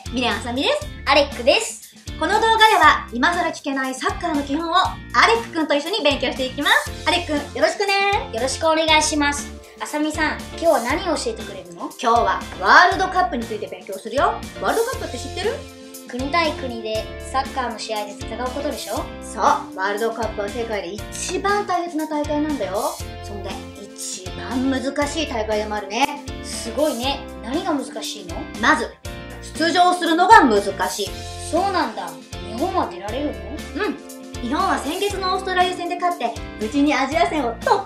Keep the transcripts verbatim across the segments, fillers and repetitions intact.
ミレンあさみです。 アレックです。 この動画では今更聞けないサッカーの基本をアレックくんと一緒に勉強していきます。アレックくんよろしくね。 よろしくお願いします。あさみさん、今日は何を教えてくれるの？ 今日はワールドカップについて勉強するよ。ワールドカップって知ってる？ 国対国でサッカーの試合で戦うことでしょ？ そう、ワールドカップは世界で一番大切な大会なんだよ。そんで一番難しい大会でもあるね。 すごいね。何が難しいの？ まず出場するのが難しい。 そうなんだ。日本は出られるの？ うん。日本は先月のオーストラリア戦で勝って無事にアジア戦を突破しました。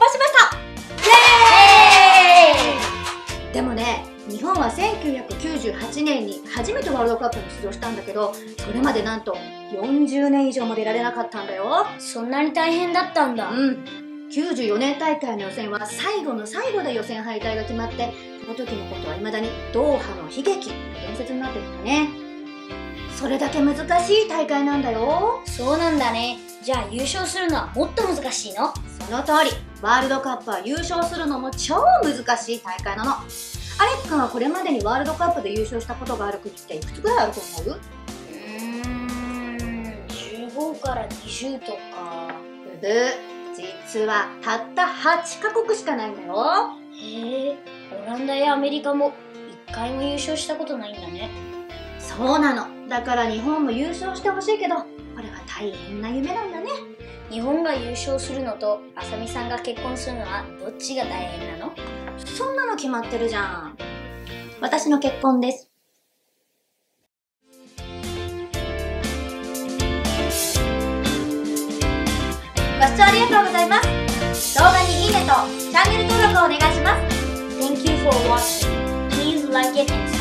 イエーイ！でもね、日本はせんきゅうひゃくきゅうじゅうはちねんに初めてワールドカップに出場したんだけど、それまでなんとよんじゅうねん以上も出られなかったんだよ。 そんなに大変だったんだ。 うん。きゅうじゅうよねん大会の予選は最後の最後で予選敗退が決まって、その時のことは未だにドーハの悲劇、伝説になってるんだね。それだけ難しい大会なんだよ。 そうなんだね。じゃあ優勝するのはもっと難しいの？ その通り。ワールドカップは優勝するのも超難しい大会なの。アレック君はこれまでにワールドカップで優勝したことがある国っていくつぐらいあると思う？ うーん、じゅうごからにじゅうとか。 ブブー。実はたったはちカ国しかないんだよ。 へえ、オランダやアメリカもいっかいも優勝したことないんだね。 そうなの。だから日本も優勝してほしいけど、これは大変な夢なんだね。 日本が優勝するのとあさみさんが結婚するのはどっちが大変なの？ そんなの決まってるじゃん。私の結婚です。ご視聴ありがとうございます。動画にいいねとチャンネル登録をお願いします。 Thank you for watching. Please like it and